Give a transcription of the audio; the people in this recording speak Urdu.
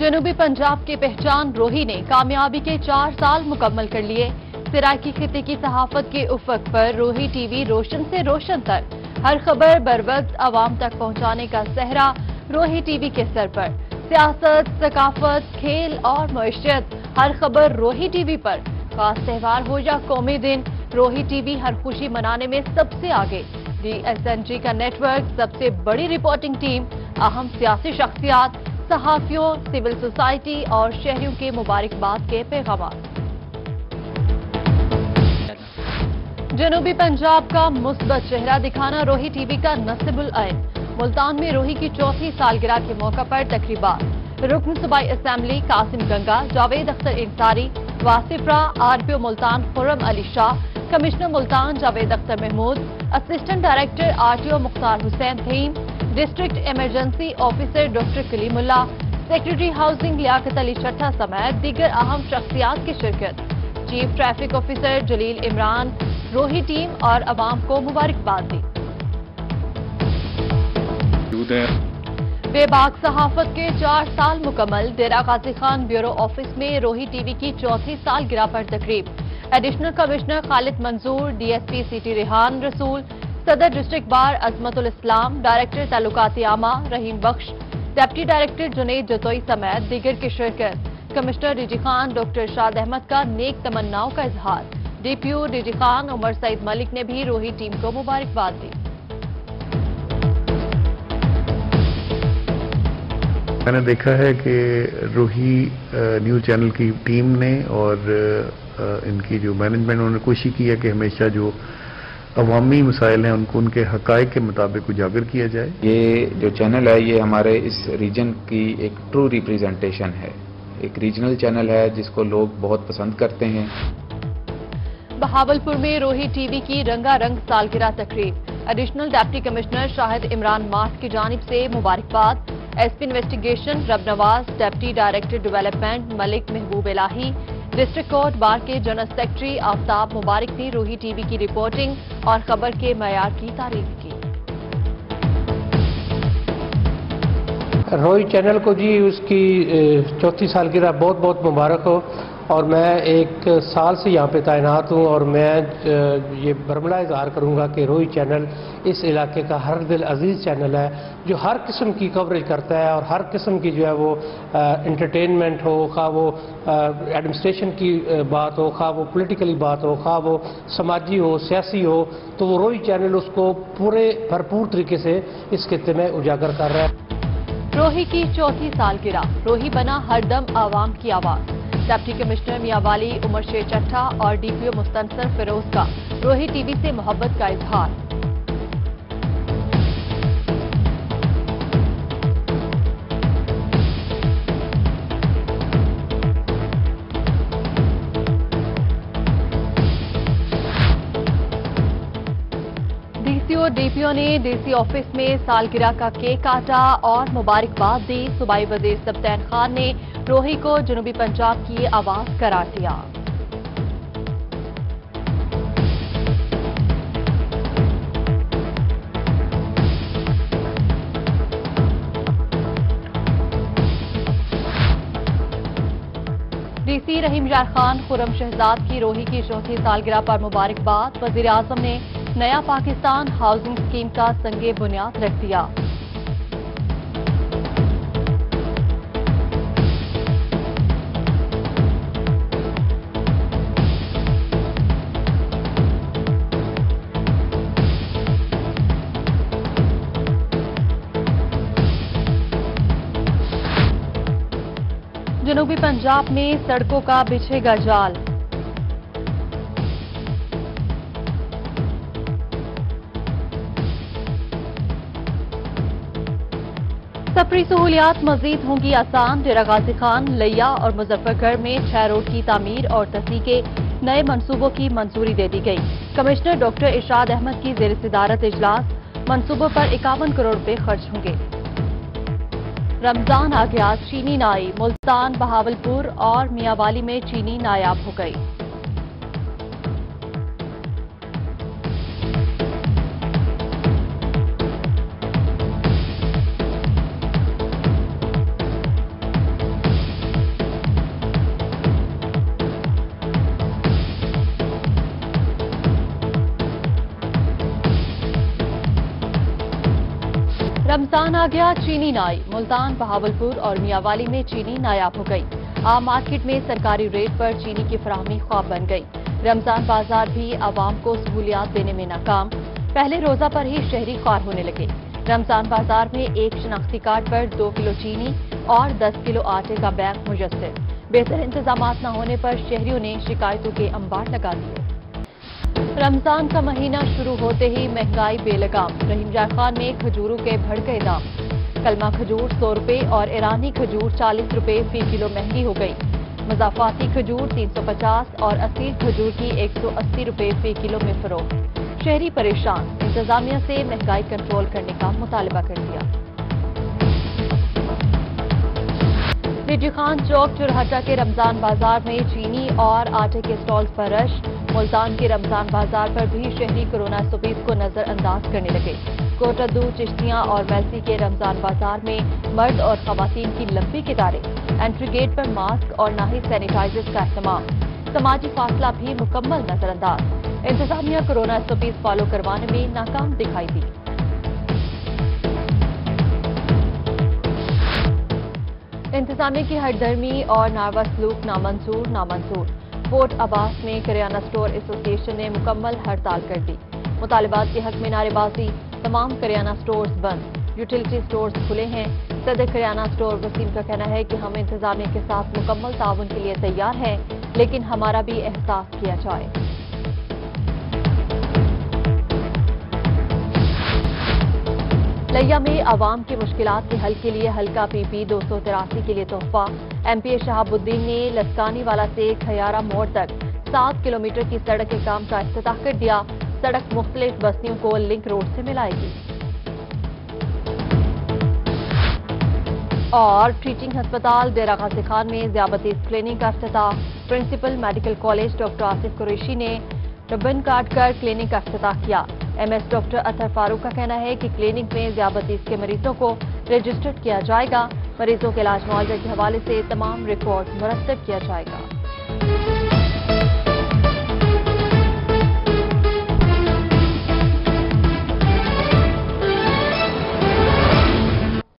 جنوبی پنجاب کی پہچان روہی نے کامیابی کے 4 سال مکمل کر لیے۔ سرائکی خطے کی صحافت کے افق پر روہی ٹی وی روشن سے روشن تک، ہر خبر بروقت عوام تک پہنچانے کا سہرا روہی ٹی وی کے سر پر۔ سیاست، ثقافت، کھیل اور معیشت، ہر خبر روہی ٹی وی پر۔ خاص تہوار ہو یا قومی دن، روہی ٹی وی ہر خوشی منانے میں سب سے آگے۔ ڈی ایس این جی کا نیٹ ورک، سب سے بڑی رپورٹنگ ٹیم، اہم سیاسی شخصیات، صحافیوں، سول سوسائٹی اور شہریوں کے مبارکباد کے پیغامات۔ جنوبی پنجاب کا مثبت چہرہ دکھانا روہی ٹی وی کا نصب العین۔ ملتان میں روہی کی 4تھی سالگرہ کے موقع پر تقریبات۔ رکن صوبائی assembly Qasim Ganga, Javed Akhtar Ansari, Wasif Rah, R P O Multan Khurram Ali Shah, commissioner Multan Javed Akhtar Mahmood, assistant director R T O Mukhtar Hussain Theem, district emergency officer doctor Kaleem Ullah, secretary housing Liaquat Ali Chattha سمیت دیگر اہم شخصیات کی شرکت۔ Chief traffic officer Jaleel Imran Rohi team اور عوام کو مبارکباد دی۔ بے باک صحافت کے 4 سال مکمل، ڈیرہ غازی خان بیورو آفس میں روہی ٹی وی کی 4تھی سالگرہ پر تقریب۔ Additional commissioner Khalid Manzoor, D S P C T Rehan Rasool, صدر district bar Azmat ul Islam, director تعلقات عامہ رحیم بخش، ڈپٹی ڈائریکٹر جنید جتوئی سمیت دیگر کی شرکت۔ Commissioner D G Khan doctor Shad Ahmed کا نیک تمناؤں کا اظہار۔ D P O D G Khan Umar Saeed Malik نے بھی روہی ٹیم کو مبارکباد دی۔ میں نے دیکھا ہے کہ روہی نیوز چینل کی ٹیم نے اور ان کی جو مینجمنٹ، انہوں نے کوشش کی ہے کہ ہمیشہ جو عوامی مسائل ہیں ان کو ان کے حقائق کے مطابق اجاگر کیا جائے۔ یہ جو چینل ہے یہ ہمارے اس ریجن کی ایک ٹرو ریپریزنٹیشن ہے، ایک ریجنل چینل ہے جس کو لوگ بہت پسند کرتے ہیں۔ بہاولپور میں روہی ٹی وی کی رنگا رنگ سالگرہ تقریب۔ Additional deputy commissioner Shahid Imran Mat کی جانب سے مبارکباد۔ S P investigation Rab Nawaz, deputy director development Malik Mehboob Elahi, district court bar کے جنرل سیکرٹری آفتاب مبارک نے روہی ٹی وی کی رپورٹنگ اور خبر کے معیار کی تعریف کی۔ روہی چینل کو جی اس کی 4تھی سالگرہ بہت بہت مبارک ہو، اور میں 1 سال سے یہاں پہ تعینات ہوں، اور میں یہ برملا اظہار کروں گا کہ روہی چینل اس علاقے کا ہر دل عزیز چینل ہے، جو ہر قسم کی کوریج کرتا ہے اور ہر قسم کی جو ہے وہ انٹرٹینمنٹ ہو، خواہ وہ ایڈمنسٹریشن کی بات ہو، خواہ وہ پولیٹیکلی بات ہو، خواہ وہ سماجی ہو، سیاسی ہو، تو وہ روہی چینل اس کو پورے بھرپور طریقے سے اس خطے میں اجاگر کر رہا ہے۔ روہی کی 4تھی سالگرہ، روہی بنا ہر دم عوام کی آواز۔ ڈپٹی کمشنر میاں والی عمر شیر چٹھا اور D P O Mustansar Feroz کا روہی ٹی وی سے محبت کا اظہار۔ D C O D P او نے ڈی سی آفس میں سالگرہ کا کیک کاٹا اور مبارکباد دی۔ صوبائی وزیر سبطین خان نے روہی کو جنوبی پنجاب کی آواز قرار دیا۔ ڈی سی رحیم یار خان خرم شہزاد کی روہی کی 4تھی سالگرہ پر مبارکباد۔ وزیر اعظم نے نیا پاکستان ہاؤسنگ اسکیم کا سنگ بنیاد رکھ دیا۔ جنوبی پنجاب میں سڑکوں کا بچھے گا جال۔ سفری سہولیات مزید ہوں گی آسان۔ ڈیرہ غازی خان، لیا اور مظفر گڑھ میں 6 روڈ کی تعمیر اور تصحیح کے نئے منصوبوں کی منظوری دے دی گئی۔ کمشنر ڈاکٹر ارشاد احمد کی زیر صدارت اجلاس۔ منصوبوں پر 51 کروڑ روپے خرچ ہوں گے۔ رمضان آ گیا، چینی نائی، ملتان، بہاولپور اور میاں والی میں چینی نایاب ہو گئی۔ रमजान आ गया, चीनी नाई। मुल्तान, बहावलपुर और मियांवाली में चीनी नायाब हो गई। आम मार्केट में सरकारी रेट पर चीनी की फराहमी ख्वाब बन गई। रमजान बाजार भी आवाम को सहूलियात देने में नाकाम। पहले रोजा पर ही शहरी ख्वार होने लगे। रमजान बाजार में एक शनाख्ती कार्ड पर 2 किलो चीनी और 10 किलो आटे का बैग मुयस्सर। बेहतर इंतजामात न होने पर शहरियों ने शिकायतों के अंबार लगा दिए। रमजान का महीना शुरू होते ही महंगाई बेलगाम। रहीमजान खान में खजूरों के बढ़ गए दाम। कलमा खजूर 100 रुपए और ईरानी खजूर 40 रुपए फी किलो महंगी हो गई। मजाफाती खजूर 350 और असील खजूर की 180 रुपए फी किलो में फरोख्त। शहरी परेशान, इंतजामिया से महंगाई कंट्रोल करने का मुतालबा कर दिया। रिजी खान चौक चुरहटा के रमजान बाजार में चीनी और आटे के स्टॉल्स पर रश। मुल्तान के रमजान बाजार पर भी शहरी कोरोना सुबीस को नजरअंदाज करने लगे। कोटद्दू, चिश्तियां और मैसी के रमजान बाजार में मर्द और खवातीन की लंबी कतारें। एंट्री गेट पर मास्क और ना ही सैनिटाइजर्स का इस्तेमाल। समाजी फासला भी मुकम्मल नजरअंदाज। इंतजामिया कोरोना सुबीस फॉलो करवाने में नाकाम दिखाई दी। इंतजामिया की हरदर्मी और नारवा सलूक नामंजूर। फोर्ट अब्बास में करियाना स्टोर एसोसिएशन ने मुकम्मल हड़ताल कर दी। मुतालिबात के हक में नारेबाजी। तमाम करियाना स्टोर्स बंद, यूटिलिटी स्टोर्स खुले हैं। सदर करियाना स्टोर वसीम का कहना है कि हम इंतजामिया के साथ मुकम्मल ताउन के लिए तैयार हैं, लेकिन हमारा भी एहसास किया जाए। लिया में आवाम की मुश्किलात के हल के लिए हल्का PP 283 के लिए तोहफा। MP शहाबुद्दीन ने लस्कानी वाला से खयारा मोड़ तक 7 किलोमीटर की सड़क के काम का इफ्तिताह कर दिया। सड़क मुख्तलिफ बस्तियों को लिंक रोड से मिलाएगी। और टीचिंग अस्पताल डेरा गाजी खान में ज़ियाबतीस क्लिनिक का इफ्तिताह। Principal medical college doctor Asif Qureshi ने रिबन काट कर क्लिनिक का इफ्तिताह किया। MS डॉक्टर अतर फारूक का कहना है कि क्लिनिक में ज़ियाबतीस के मरीजों को रजिस्टर्ड किया जाएगा। मरीजों के इलाज मुआवजे के हवाले से तमाम रिकॉर्ड मुरतब किया जाएगा।